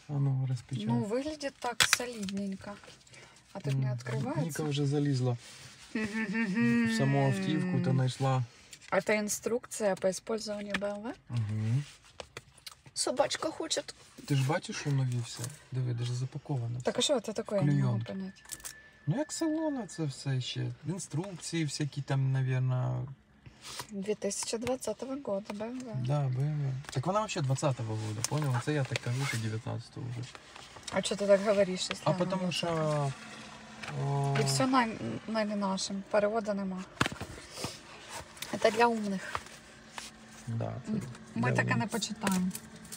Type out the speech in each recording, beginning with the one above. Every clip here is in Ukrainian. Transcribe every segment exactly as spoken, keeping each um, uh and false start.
А ну, распечатай. Ну, выглядит так солидненько. А тут не открывается. Ника уже залезла в саму автівку, нашла. Это инструкция по использованию бэ эм вэ. Угу. Собачка хочет. Ти ж бачиш, що нові все? Диви, даже запаковано. Так а что это такое, я не могу понять. Ну як салона це все ще. Інструкції всякі там, наверное. две тысячи двадцатого года бэ эм вэ. Да, бэ эм вэ. Так вона вообще двадцатого года, понял? Це я так кажу, що девятнадцатого уже. А что ты так говоришь, если А она потому вот що... так? О... И все на, на не нашем, перевода нема. Это для умных. Да, це Мы для так и умних. не почитаем.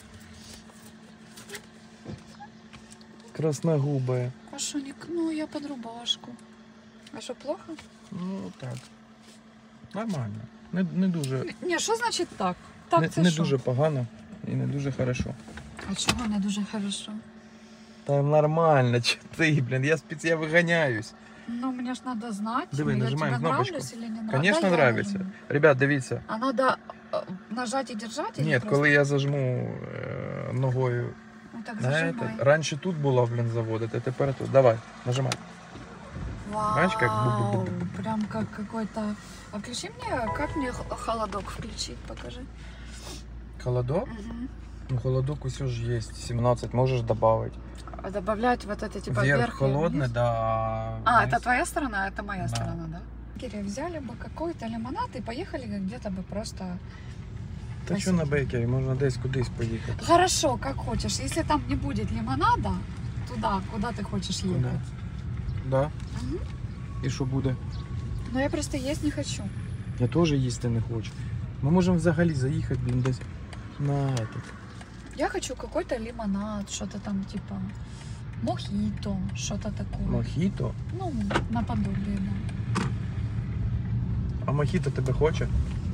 Красногубая. А что, не... ну я под рубашку. А что, плохо? Ну так. Нормально. Не, не дуже, Не, що значить так? Так не, це не що? дуже погано і не дуже хорошо. А чого не дуже хорошо? Та нормально, чи ти, блін, я спец, я виганяюсь. Ну, мне ж надо знать, Диви, я нажимаем тебе кнопочку. нравлюсь или не нравлюсь. Конечно, Да, я нравится. нажму. Ребят, дивіться. А надо э, нажать и держать? или Ні, просто- коли я зажму е, ногою Ну, так на зажимай. этот, раніше тут була, блін, заводити, а тепер тут. Давай, нажимай. Вау, Знаешь, как бу-бу-бу-бу-бу. прям как какой-то... А включи мне, как мне х- холодок включить, покажи. Холодок? Мгм. Ну, холодок все же есть, сімнадцять, можешь добавить. А добавлять вот это типа Вверх вверх и холодный, вниз? да. А, вниз. это твоя сторона, а это моя Да. сторона, да? Кири, взяли бы какой-то лимонад и поехали где-то бы просто... Та що на бейкері, можна десь кудись поїхати. Хорошо, как хочешь. Если там не будет лимонада, туда, куда ты хочешь ехать. Куда? Да? Мгм. І що буде? Но я просто есть не хочу. Я теж їсти не хочу. Ми можемо взагалі заїхати, блін, десь на этот. Я хочу какой-то лимонад, что-то там типа мохито, что-то такое. Мохіто? Ну, наподобие, да. А мохіто тебе хоче?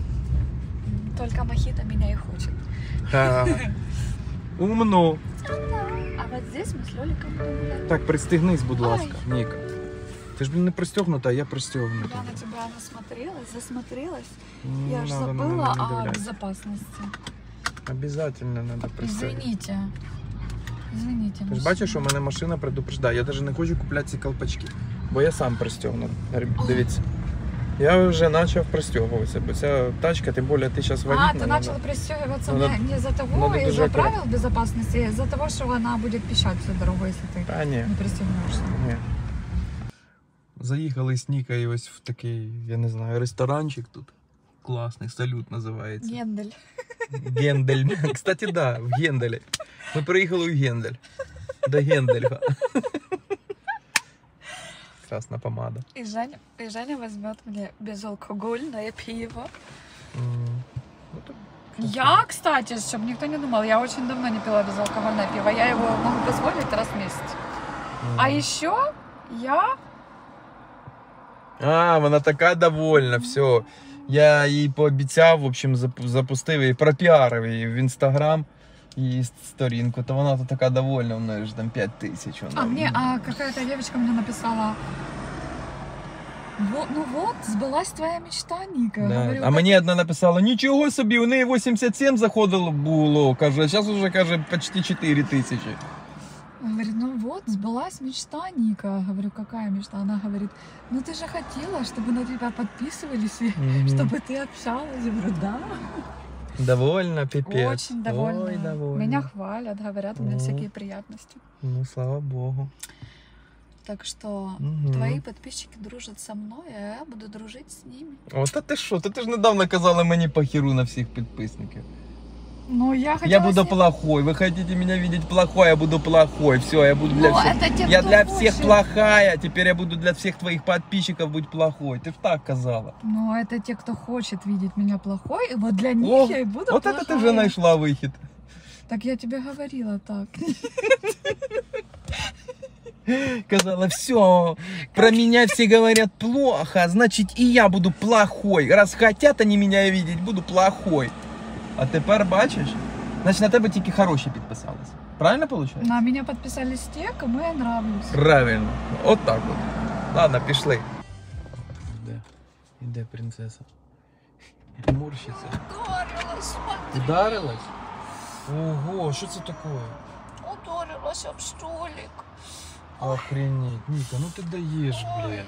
Только мохито меня и хочет. Ха. Умно. А вот здесь мы с Лёликом будем гулять. Так, пристегнись, будь ласка, Ніка. Ти ж, блін, не пристегнута, а я пристегнута. Я на тебя насмотрелась, засмотрелась. Не Я ж надо на мене забыла не о дивлятися. безопасности. Обязательно надо пристегнути. Извините. Извините. Ти ж мужчина. бачиш, що мене машина предупреждає. Я навіть не хочу купляти ці колпачки, бо я сам пристегну. Дивіться. Я вже почав пристегуватися, бо ця тачка, тим більше ти зараз вагітна. А, ты надо- начал пристегиваться надо- не, не из-за того, надо из-за дуже правил безопасности, а из-за того, что она будет пищать всю дорогу, если ты Та ні. не пристегнешься. Ні. Заїхали з Нікою ось в такий, я не знаю, ресторанчик тут. Класний, салют називається. Гендель. Гендель. Кстати, да, в Генделі. Ми приїхали в Гендель. До Гендельга. Красна помада. И Женя, и Женя возьмет мне безалкогольное пиво. М, ну, так. Я, кстати, чтобы никто не думал, я очень давно не пила безалкогольное пиво. Я его могу позволить раз в месяц. М. А еще я... А, вона така довольна, все. Я їй пообіцяв, в общем, зап- запустив і пропіарив її в інстаграм, її сторінку, то вона то така довольна, в неї ж там п'ять тисяч. А мне, а какая-то девочка мне написала... Вот, ну вот, сбылась твоя мечта, Ника. Да. Говорю, А как- мені одна написала, нічого собі, у неї вісімдесят сім заходило було, каже, а зараз уже, каже, почти чотири тисячі. Говорит, ну вот, сбылась мечта, Ника. Говорю, какая мечта? Она говорит, ну ты же хотела, чтобы на тебя подписывались, и Мгм. чтобы ты общалась. Я говорю, да. Довольна, пипец. Очень довольна. Ой, довольна. Меня хвалят, говорят, у меня Мгм. всякие приятности. Ну, слава Богу. Так что Мгм. твои подписчики дружат со мной, а я буду дружить с ними. О, та ти що? Та ти ж недавно казала мені похеру на всіх підписників. Ну, я хотела... Я буду с ним- плохой. Вы хотите меня видеть плохой, я буду плохой. Все, я буду для Ну, всех. это те, Я кто для хочет. всех плохая, теперь я буду для всех твоих подписчиков быть плохой. Ты ж так казала. Ну, это те, кто хочет видеть меня плохой, и вот для них я и буду Вот плохая. это ты уже нашла выход. Так я тебе говорила так. Казала, все, про меня все говорят плохо, значит и я буду плохой. Раз хотят они меня видеть, буду плохой. А тепер бачиш? Значить на тебе тільки хороші підписались. Правильно виходить? На меня подписались те, кому я нравлюсь. Правильно. От так от. Ладно, пішли. Де? Іде принцеса? Морщиться. Ударилась, смотри. Ударилась? Ого, що це таке? Ударилась. смотрелась об столик. Охренеть, Ніка, ну ти даєш, блін.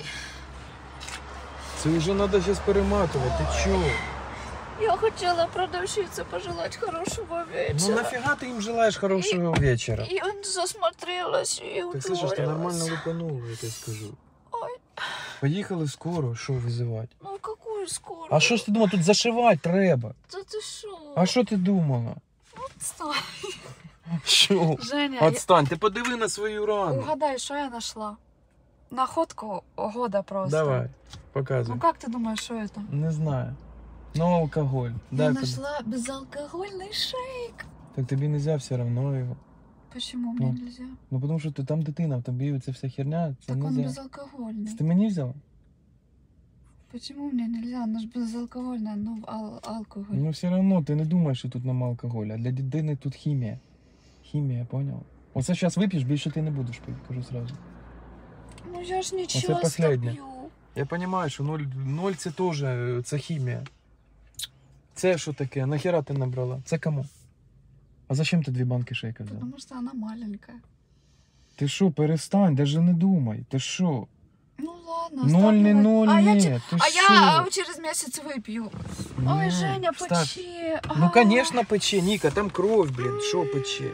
Це вже треба зараз перематувати, ти чого? Я хотела продавщице пожелать хорошего вечера. Ну нафига ты им желаешь хорошего и, вечера? И он засмотрелась и Ты слышишь, ты нормально лупанула, я тебе скажу. Ой. Поїхали скоро, що визивати? Ну какую скоро? А що ж ти думала, тут зашивати треба? Да ты шо? А що ти думала? Отстань. Що? Женя, Отстань, ти подиви на свою я... рану. угадай, что я нашла? Находку года просто. Давай, Ну показуй. как ты думаешь, что это? Не знаю. Ну, алкоголь. Я Дай под- нашла безалкогольный шейк. Так тобі не можна все одно його. Почему мне Ну, нельзя? Ну тому що ти там дитина, в тобі ця вся херня, це Так не он можна. безалкогольный. Ти мені взяла? Почему мне нельзя? Он же безалкогольный, ну ал алкоголь. Ну все одно ти не думаєш, що тут нема алкоголя. Для дитини тут хімія. Хімія, поняв? Оце зараз вип'єш, більше ти не будеш пити, кажу сразу. Ну я ж не Оце часто последнє. пью. Я розумію, що ноль, ноль це теж це хімія. Це що таке? Нахера ти набрала? Це кому? А зачем ти дві банки шейка взяла? Потому что она маленькая. Ти що, перестань, даже не думай. Ти що? Ну ладно, Ноль не оставлю. ноль, а ні. Я, че- Ти а що? я через месяц выпью. Ой, Ні, Женя, встав. почи. Ну, конечно, пече, Ніка, там кров, блін, що пече?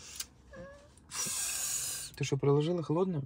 Ти що, приложила холодно?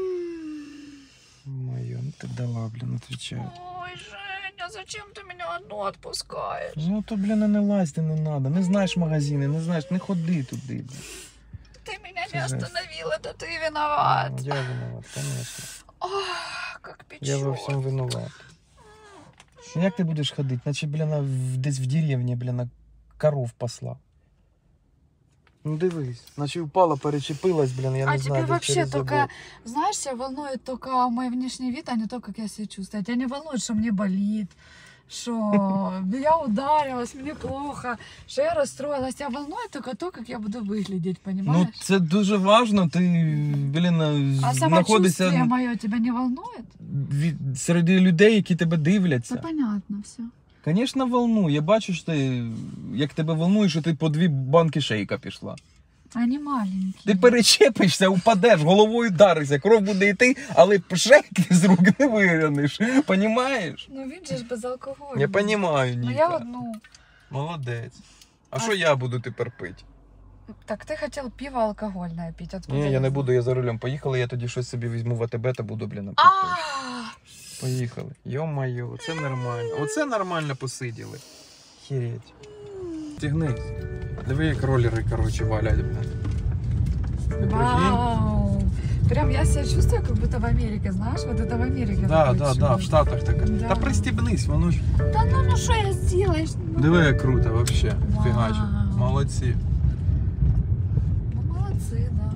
Моє, ну ти дала, блін, отвечаю. Ой, Женя, зачем ты меня одну отпускаешь? Ну то, блін, не лазьте не надо. Не знаєш магазини, не знаєш, не ходи туди. Блін. Ты меня Це не жесть. остановил, это ты виноват. Ну, я виноват, конечно. Ох, как печет. Я во всем виноват. Ну, як ти будеш ходити? Наче, блін, в- десь в деревні, блін, коров пасла. Ну дивись, наче впала, перечепилась, блін, я не А знаю, тебе десь вообще через только, забор. знаешь, тебя волнует только мой внешний вид, а не то, как я себя чувствую. Тебя не волнует, что мне болит, что я ударилась, мне плохо, что я расстроилась. Тебя волнует только то, как я буду выглядеть, Ну, понимаешь? це дуже важно, ти, блін, А самочувствие знаходишся мое тебя не волнует? від, серед людей, які тебе Да дивляться. понятно все. Звісно, волнує. Я бачу, що ти, як тебе волнує, що ти по дві банки шейка пішла. Они маленькие. Ти перечепишся, упадеш, головою вдаришся, кров буде йти, але шейк з рук не вирянеш. Понімаєш? Ну, видишь, без алкоголя. Я розумію, Ну, Ніка. я одну. Молодець. А А- що я буду тепер пити? Так ты хотел пиво алкогольное пить. Откуда Ні, я не знаю? буду, я за рулем. Поїхали, я тоді щось собі візьму в АТБ та буду, блін, пити. А, Поїхали. Йо-моє, оце нормально. Оце нормально посиділи. Хереть. Тягнись. Диви, як ролери, коротше, валять, блін. Ти прикинь? Вау. Прям я себя чувствую, как будто в Америке, знаешь? Вот это в Америке. Да, такое да, чудо. да, в Штатах таке. Да. Та пристібнись, воно ж. Да ну, ну что я сделаешь? Ну, Диви, як круто, вообще. Вау. Фігачить. Молодці. ну, молодцы, да.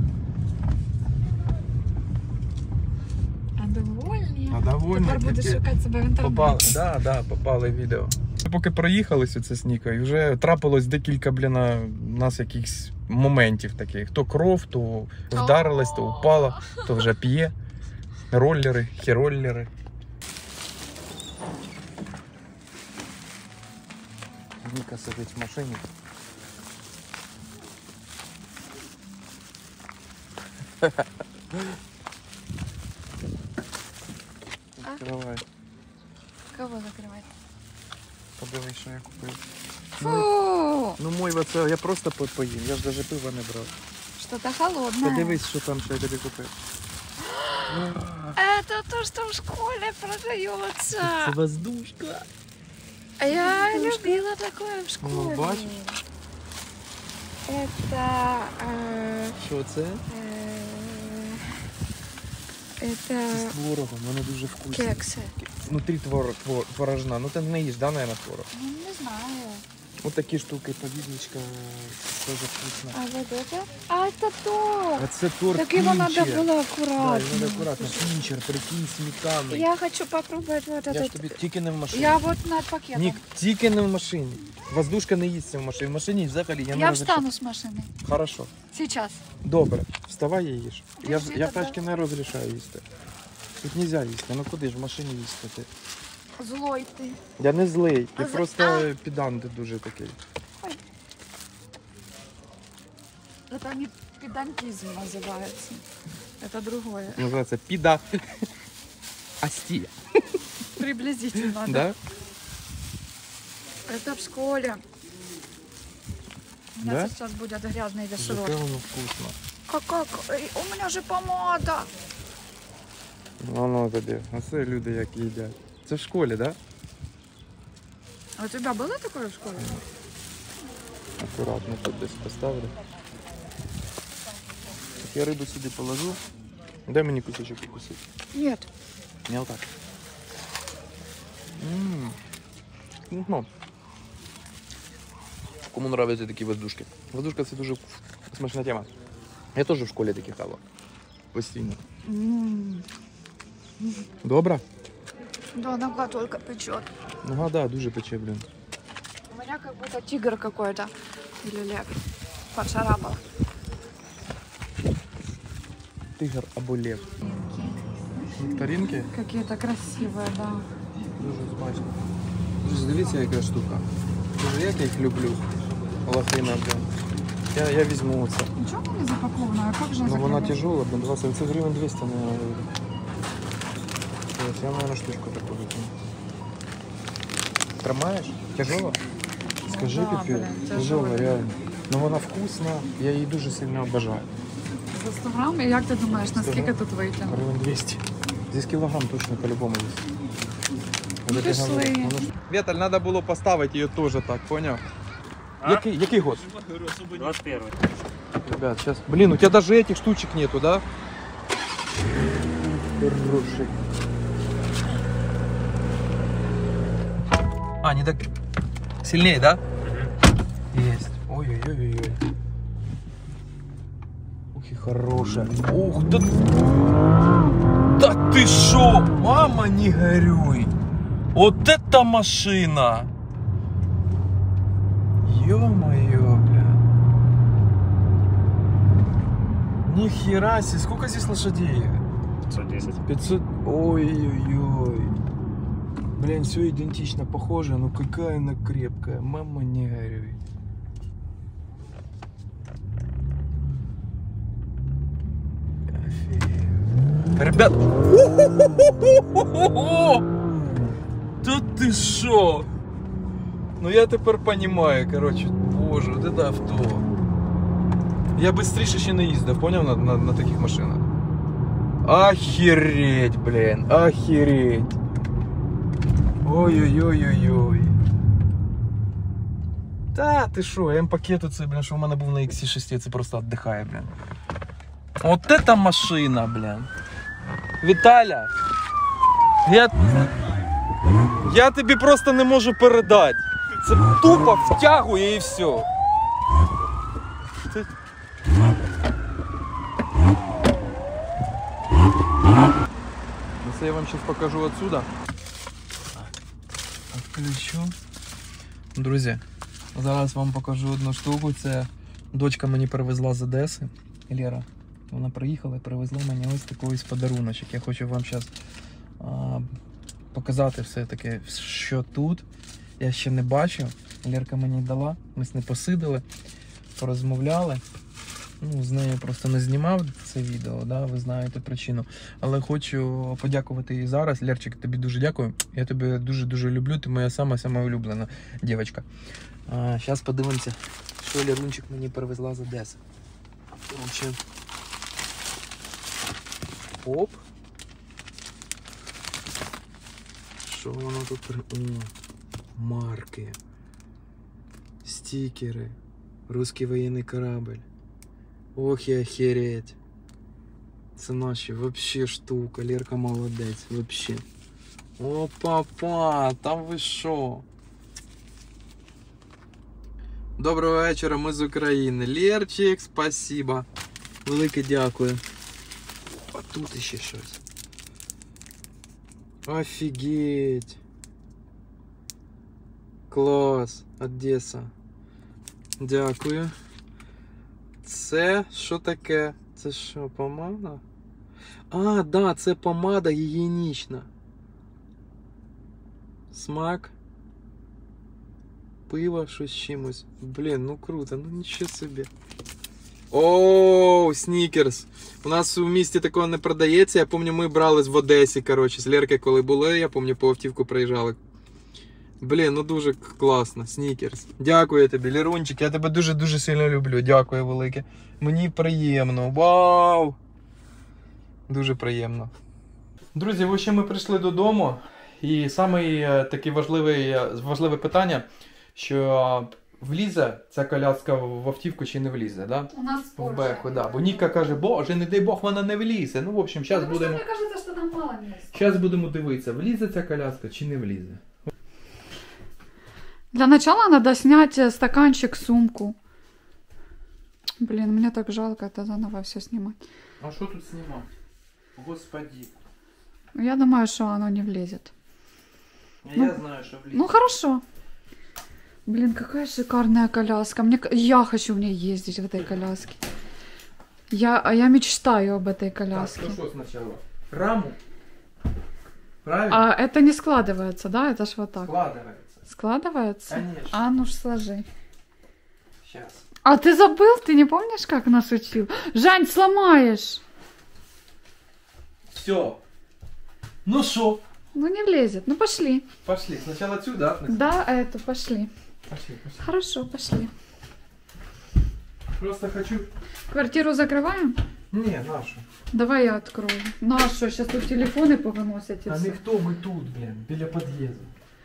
А довольні? А довольні Тепер будеш такі. шукати себе в інтернеті. Попали, да, да, попали в відео. Поки проїхалися це з Нікою, вже трапилось декілька, блін, у нас якихось моментів таких. То кров, то вдарилась, то упала, то вже п'є. Роллери, хероллери. Ніка сидить в машині. Відкривай. Кого закривати? Подивись, що я купив. Фу! Ну мой оце, я просто по- поїм, я ж навіть пива не брав. Что-то холодное. Подивись, що там, що я тобі купив. Это то, что в школе продается. Це воздушка. А я любила такое в школе. Ну, бачиш? Это... э, Що це? э, Це это з творогом, воно дуже вкусне. кексы. Внутрі твор, твор, творожна. Ну ти не їш, да, наверное, творог? Ну, не знаю. Ось такі штуки, подвізничка, дуже вкусно. А вот это? А это то. А це торт Так его надо Пінчер. было Да, аккуратно. його надо акуратно. Пінчер, прикинь, сметаний. Я хочу попробовать вот Я ж этот. тобі тільки не в машині. Я вот над пакетом. Нік, тільки не в машині. Воздушка не їсться в машині. В машині взагалі я не Я розрішаю. встану с машины. Хорошо. Сейчас. Добре, вставай і їж. Я, Подожди, я тогда. тачки не розрішаю їсти. Тут нельзя їсти, ну куди ж в машині їсти ти? Злой ты. Я не злий, А я за- просто а. підант дуже такий. Это не педантизм называется. Это другое. Называется пида. Астия. Приблизительно, да? Да? Это в школе. У меня Да? сейчас будет грязный Какое вешерок. воно вкусно. Как, как? Эй, у меня же помада. Воно тобі. Оце люди як їдять. Це в школі, да? А у тебя было такое в школе? Акуратно тут десь поставлю. Так я рибу сюди положу. Дай мені кусочок покусити. Нет. Не отак. Ммм. Ну. Кому нравятся такі воздушки. Воздушка це дуже смачна тема. Я теж в школі такі хавав. Постійно. М. Добре? Да, нога только печет. Нога, да, дуже пече, блін. У меня как будто тигр какой-то. Или лев. Поцарапал. Тигр або лев. Нектаринки? Какие-то красивые, да. Дуже смачно. Друзі, дивіться, яка штука. Дуже як я їх люблю. Лохина, блін. Я, я візьму це. Ничего она не запакована, а как же Ну вона закрывать? тяжела, блін, двадцять, це гривень двісті, наверное. Я, наверное, штучку таку візьму. Тримаєш? Тяжела? Скажи, Да, піпі. блін, Тяжела, тяжела. реально. Ну вона вкусна, я її дуже сильно обожаю. За сто грамм? И як ти думаєш, наскільки грамм? тут вийде? Гривень двісті. Здесь кілограм точно по-любому есть. Ну, пішли. Віталь, треба було поставити її теж так, поняв? Який, який год? двадцать первый. Ребят, сейчас. Блин, у тебя даже этих штучек нету, да? Хороший. А, не так. Сильнее, да? Есть. Ой-ой-ой-ой. Ух и хорошая. Ух, да... Да ты шо? Мама, не горюй. Вот это машина. Ё-моё, бля. Нихера себе. Сколько здесь лошадей? пятьсот десять. пятьсот. Ой-ой-ой. Блин, все идентично похоже, но какая она крепкая. Мама, не горюй. Офигеть. Ребят. Да ты шо? Ну я тепер понимаю, короче. Боже, вот это авто. Я быстріше ще не їздив, поняв, на, на, на таких машинах. Охереть, блин, охереть. Ой-ой-ой-ой-ой. Та ти шо, М-пакет оце, блин, що в мене був на ікс шість, це просто віддихає, блин. Вот это машина, блин. Віталя, я, я тобі просто не можу передати. Це тупо втягує і все. Ти... Це я вам зараз покажу отсюда. Включу. Друзі, зараз вам покажу одну штуку. Це дочка мені привезла з Одеси. Лера. Вона приїхала і привезла мені ось такий ось подаруночок. Я хочу вам зараз показати все-таки, що тут. Я ще не бачив. Лерка мені дала. Ми з нею посидили, порозмовляли. Ну, з нею просто не знімав це відео, да? Ви знаєте причину. Але хочу подякувати їй зараз. Лерчик, тобі дуже дякую. Я тебе дуже-дуже люблю. Ти моя сама-сама улюблена дівчинка. Зараз подивимося, що Лерунчик мені привезла з Одеси. Короче. Оп. Що воно тут? О, марки. Стикеры. Русский военный корабль. Ох и охереть. Це наші вообще штука. Лерка молодець. Вообще. О, папа, там ви шо? Доброго вечора, ми з України. Лерчик, спасибо. Велике дякую. А тут ще щось. Офігеть. Клас. Одеса. Дякую. Це що таке? Це що, помада? А, да, це помада гігієнічна. Смак. Пиво, щось з чимось. Блін, ну круто, ну нічого собі. Оу, снікерс. У нас у місті такого не продається. Я пам'ятаю, ми брали в Одесі, коротше, з Леркою, коли були, я пам'ятаю, по автівку приїжджали. Блін, ну дуже класно, снікерс. Дякую тобі, Лірунчик, я тебе дуже-дуже сильно люблю. Дякую велике. Мені приємно. Вау! Дуже приємно. Друзі, ось ще ми прийшли додому. І саме таке важливе, важливе питання, що влізе ця коляска в автівку чи не влізе, да? У нас В беху, да. Бо Ніка каже, боже, не дай Бог, вона не влізе. Ну, в общем, зараз будемо... Мені кажеться, що там мало місця. Зараз будемо дивитися, влізе ця коляска чи не влізе. Для начала надо снять стаканчик, сумку. Блин, мне так жалко это заново все снимать. А що тут знімати? Господи. Я думаю, что оно не влезет. Я Ну, знаю, що влізе. Ну хорошо. Блин, какая шикарная коляска. Мне, к- я хочу в ней ездить, в этой коляске. Я, а я мечтаю об этой Так, коляске. то що спочатку? Раму? Правильно? А это не складывается, да? Это ж вот так. Складывается. Складывается? Конечно. А ну ж сложи. Сейчас. А ты забыл? Ты не помнишь, как нас учил? Жань, сломаешь! Все. Ну что? Ну не влезет. Ну пошли. Пошли. Сначала отсюда, да? Да, эту пошли. Пошли, пошли. Хорошо, пошли. Просто хочу... Квартиру закрываем? Не, нашу. Давай я открою. Ну а что, сейчас тут телефоны повыносят и А всё. ніхто, ми тут, блін, біля під'їзду.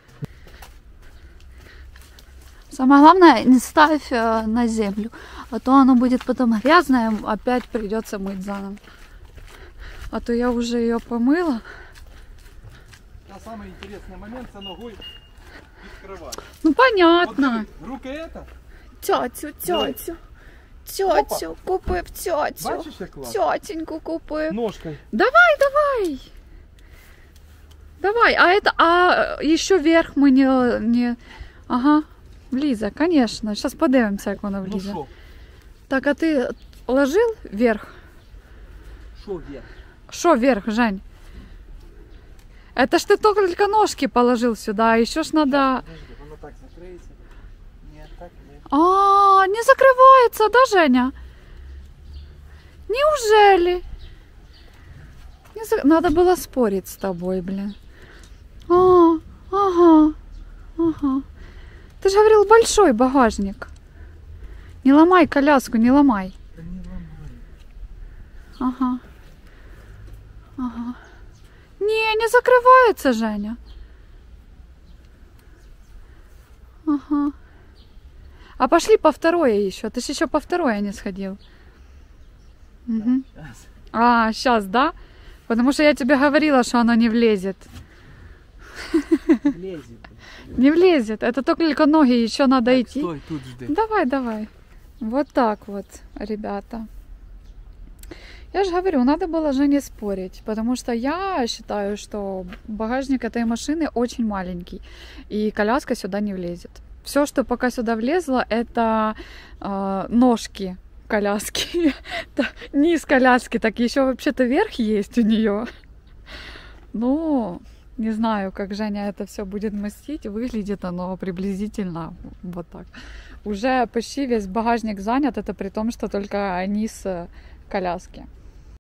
Самое главное, не ставь э, на землю, а то оно будет потом грязное, опять придется мыть заново. А то я уже ее помыла. А самый интересный момент це ногою відкривати. Ну понятно. Руки это? Тетю, тетю, тетю, купив тетю. Бачиш, як класно? Тетеньку купив. Ножкою. Давай, давай. Давай, а это, а еще вверх мы не, не... Ага, влізе, конечно. Сейчас подивимося, як воно Ну влізе. що? Так, а ты ложил вверх? Що вверх? Что вверх, Жень? Это ж ты только ножки положил сюда, а еще ж надо... Подожди, воно так закриється. Ні, так, ні. А, не закрывается, да, Женя? Неужели? Не за- Надо было спорить с тобой, блин. А, ага, ага. Ты же говорил, большой багажник. Не ломай коляску, не ломай. Та не ламай. Ага. Ага. Не, не закрывается, Женя. Ага. А пошли по второе еще. Ты же еще по второе не сходил. Мгм. Щас. А, сейчас, да? Потому что я тебе говорила, что оно не влезет. Влезет. Не влезет. Это только ноги, еще надо Так, идти. стой, тут жди. Давай, давай. Вот так вот, ребята. Я же говорю, надо было же не спорить, потому что я считаю, что багажник этой машины очень маленький, и коляска сюда не влезет. Все, что пока сюда влезло, это э, ножки коляски. Да, низ коляски, так еще вообще-то верх есть у нее. Ну, не знаю, как Женя это все будет мастить. Выглядит оно приблизительно вот так. Уже почти весь багажник занят, это при том, что только низ э, коляски.